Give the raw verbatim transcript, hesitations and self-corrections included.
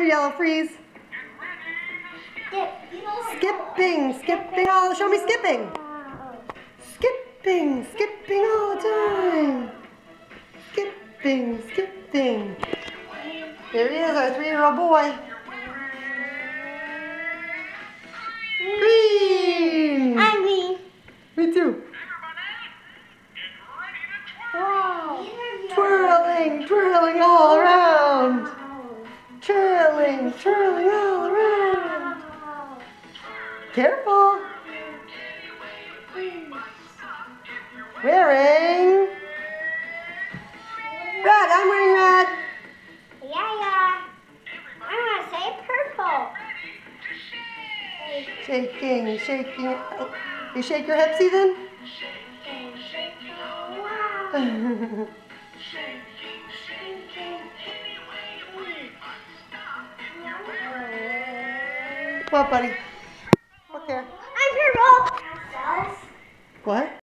yellow, freeze. Skipping, skipping all, show me skipping. Skipping, skipping all the time. Skipping, skipping. There he is, our three-year-old boy. Green! I'm green. Me too. Wow. Twirling, twirling all around. Twirling, twirling all around. Careful. Wearing red. I'm wearing red. Yeah, yeah. I want to say purple. Shaking, shaking. You shake your hips even? Wow. What, buddy? Look here. I'm purple. What?